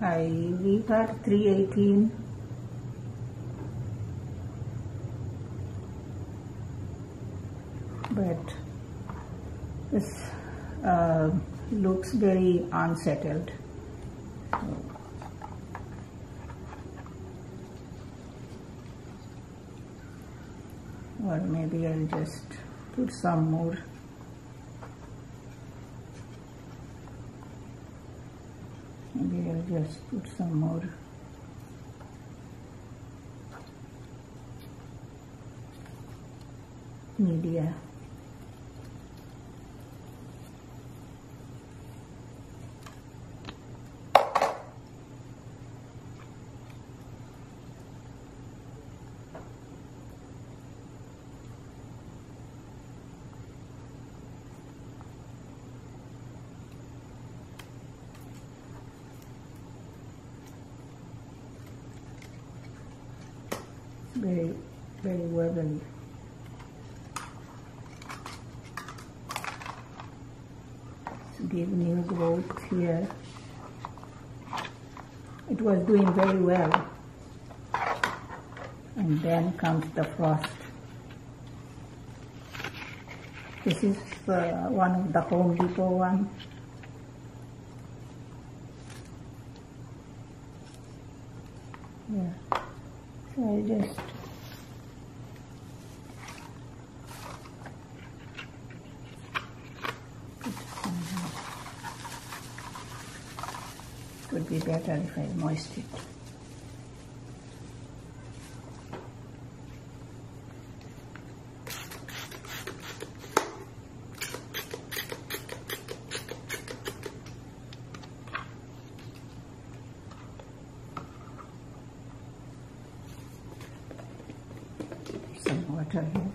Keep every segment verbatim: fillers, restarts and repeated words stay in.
I we got three eighteen. But this uh, looks very unsettled. So, or maybe I'll just put some more. Maybe I'll just put some more. Media. Very, very wobbly. To give new growth here. It was doing very well. And then comes the frost. This is uh, one of the Home Depot one. Yeah. So I just put some here. Would be better if I moist it. Some water here.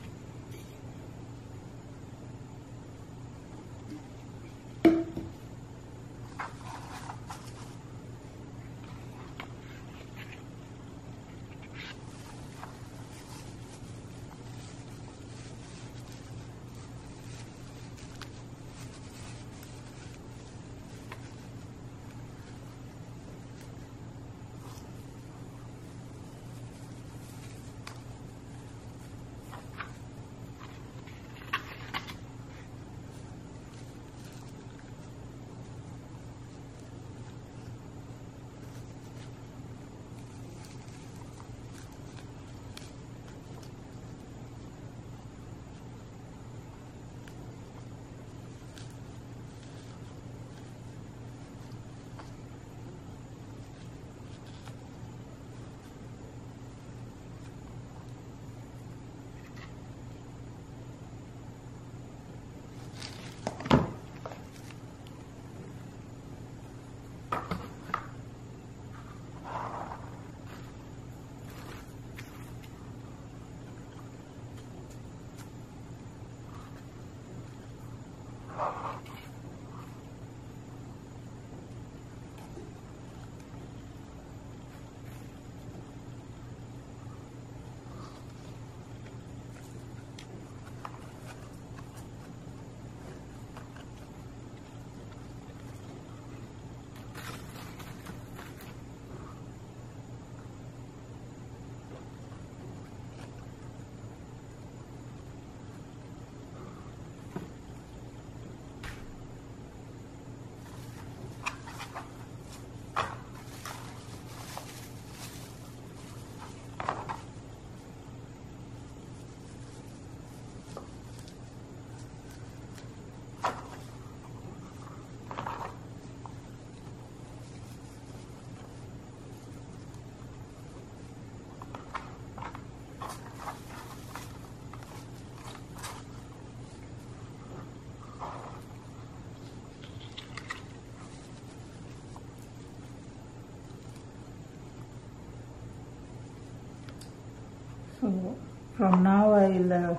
So from now I'll uh,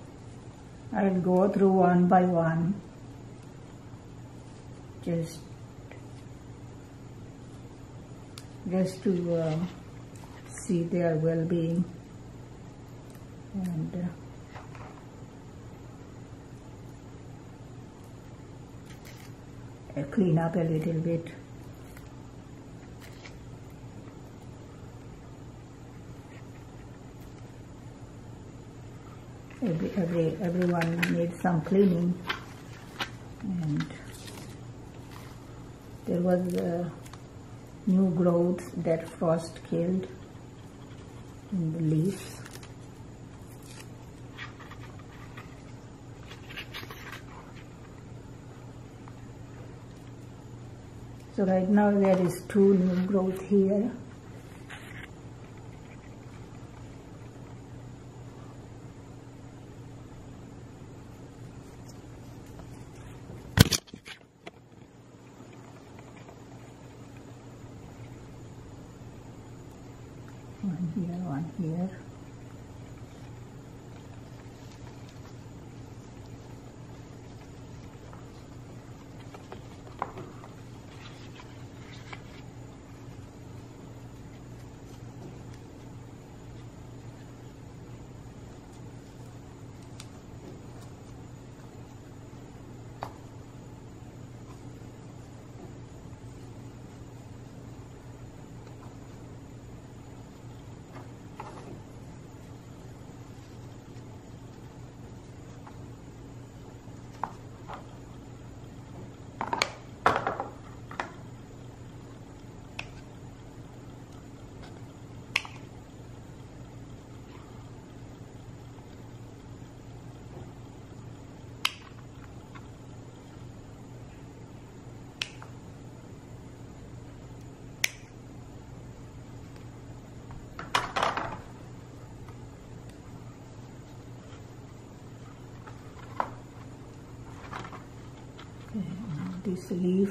I'll go through one by one, just just to uh, see their well-being and uh, clean up a little bit. every, every everyone needs some cleaning, and there was uh, new growths that frost killed in the leaves. So right now there is two new growth here. One here, one here. This leaf,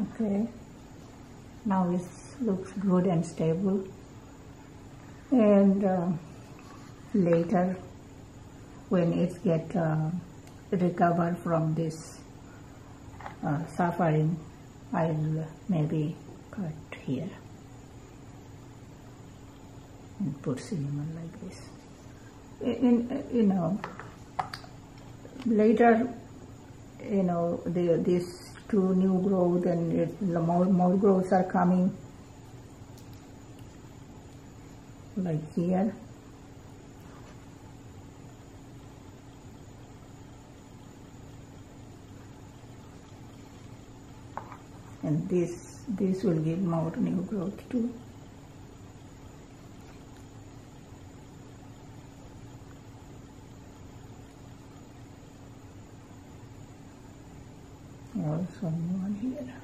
Okay, now it looks good and stable, and uh, later when it get uh, recover from this uh, suffering, I'll maybe cut here and put cinnamon like this. In, you know, later, you know, the, these two new growth and it, more, more growths are coming, like here. And this, this will give more new growth too. Also new one here.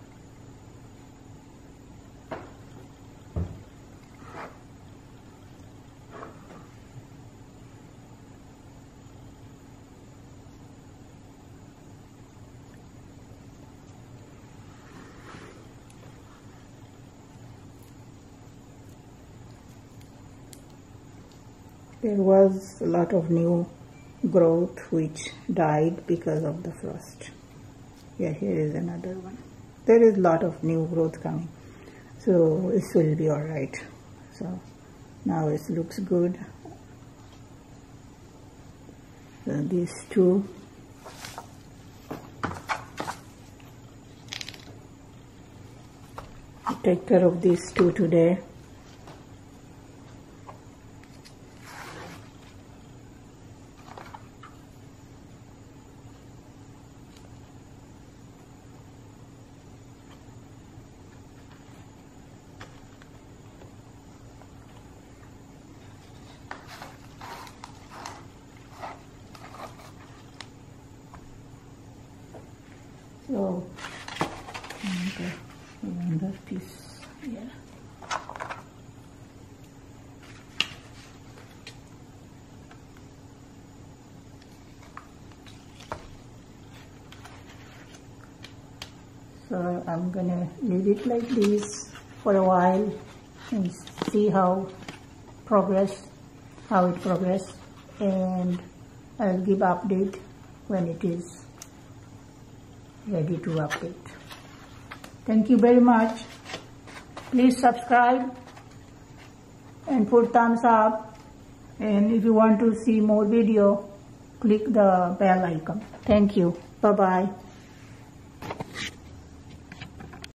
There was a lot of new growth which died because of the frost. Yeah, here is another one. There is a lot of new growth coming. So this will be alright. So now it looks good. So these two. Take care of these two today. So, okay, another piece here. So I'm gonna leave it like this for a while and see how progress, how it progress, and I'll give update when it is ready to update. Thank you very much. Please subscribe and put thumbs up, and if you want to see more video, click the bell icon. Thank you. Bye bye.